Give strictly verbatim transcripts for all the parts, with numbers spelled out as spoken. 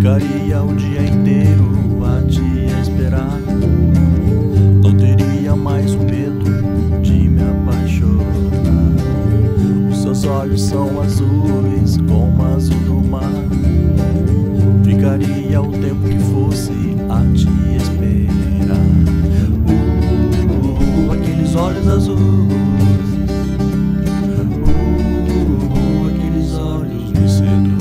Ficaria o dia inteiro a te esperar. Não teria mais o medo de me apaixonar. Os seus olhos são azuis como o azul do mar. Ficaria o tempo que fosse a te esperar. Uh, uh, aqueles olhos azuis. Uh, uh, aqueles olhos me seduzem.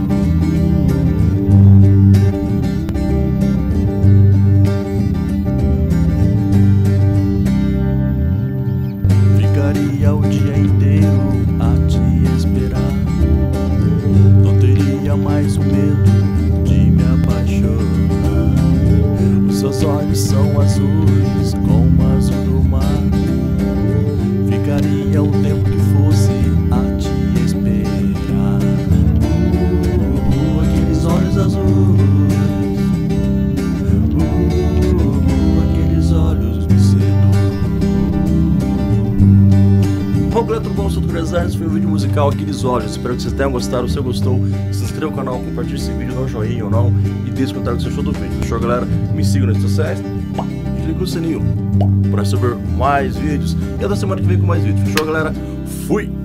Ficaria o dia inteiro a te esperar. Não teria mais o medo de me apaixonar. Os seus olhos são azuis como o azul do mar. Ficaria o tempo que fosse a te esperar. Uh, uh, aqueles olhos azuis. Uh, uh, aqueles olhos me seduzem. Bom, galera, tudo bom? Eu sou o Trezar, esse foi o vídeo musical Aqueles Olhos. Espero que vocês tenham gostado. Se você gostou, se inscreva no canal, compartilhe esse vídeo, dá um joinha ou não e deixe um comentário o que você achou do vídeo. Fechou, galera? Me sigam nas redes sociais e clique no sininho para receber mais vídeos. E até semana que vem com mais vídeos. Fechou, galera? Fui!